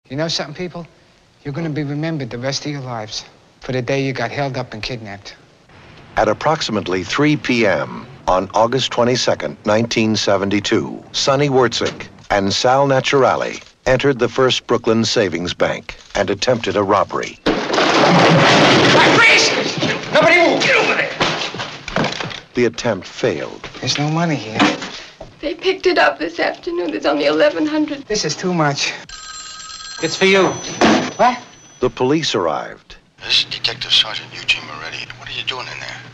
You know something, people? You're gonna be remembered the rest of your lives for the day you got held up and kidnapped. At approximately 3 p.m. on August 22nd, 1972, Sonny Wurtzig and Sal Naturale entered the First Brooklyn Savings Bank and attempted a robbery. Freeze! Nobody move! Get over there! The attempt failed. There's no money here. They picked it up this afternoon. There's only 1,100. This is too much. It's for you. What? The police arrived. This is Detective Sergeant Eugene Moretti. What are you doing in there?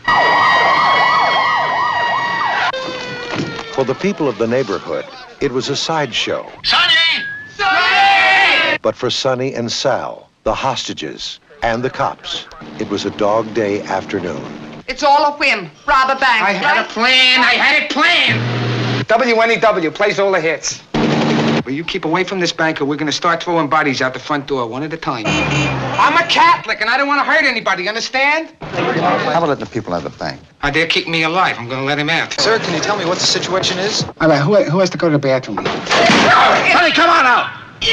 For the people of the neighborhood, it was a sideshow. Sonny! Sonny! But for Sonny and Sal, the hostages, and the cops, it was a dog day afternoon. It's all a whim. Rob a bank. I had a plan. I had it planned. WNEW plays all the hits. Well, you keep away from this bank or we're going to start throwing bodies out the front door one at a time. I'm a Catholic and I don't want to hurt anybody, understand? How about letting the people out of the bank? They're keeping me alive. I'm going to let him out. Sir, can you tell me what the situation is? All right, who has to go to the bathroom? Sonny, come on out!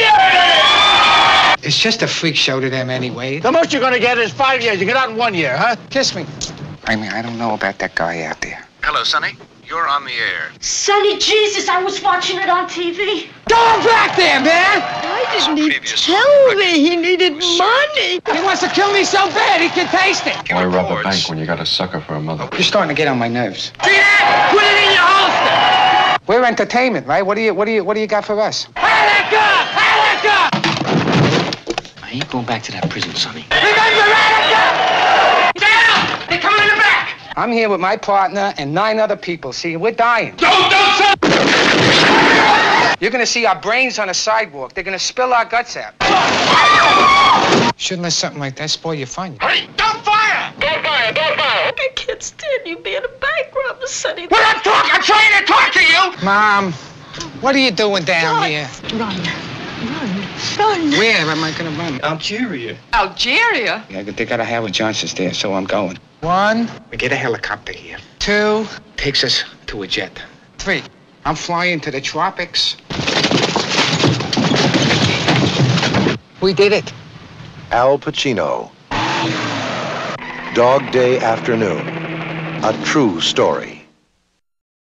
It's just a freak show to them anyway. The most you're gonna get is 5 years. You get out in 1 year, huh? Kiss me. I mean, I don't know about that guy out there. Hello, Sonny. You're on the air. Sonny, Jesus, I was watching it on TV. Go back there, man! Why didn't he tell me he needed money? He wants to kill me so bad he can taste it. Why rob a bank when you got a sucker for a mother? You're starting to get on my nerves. See that? Put it in your holster. We're entertainment, right? What do you got for us? Attica! Attica! I ain't going back to that prison, Sonny. Remember Attica? Down! They're coming in the back. I'm here with my partner and 9 other people. See, we're dying. Don't, son! You're gonna see our brains on a sidewalk. They're gonna spill our guts out. Shouldn't let something like that spoil your fun. Hurry! Don't fire! Don't fire, don't fire. I can't stand you being a bank robber, Sonny. Well, I'm trying to talk to you! Mom, what are you doing down here? Run, son. Where am I gonna run? Algeria. Algeria? Yeah, they gotta have a Johnson's there, so I'm going. 1, we get a helicopter here. 2, takes us to a jet. 3, I'm flying to the tropics. We did it. Al Pacino. Dog Day Afternoon. A true story.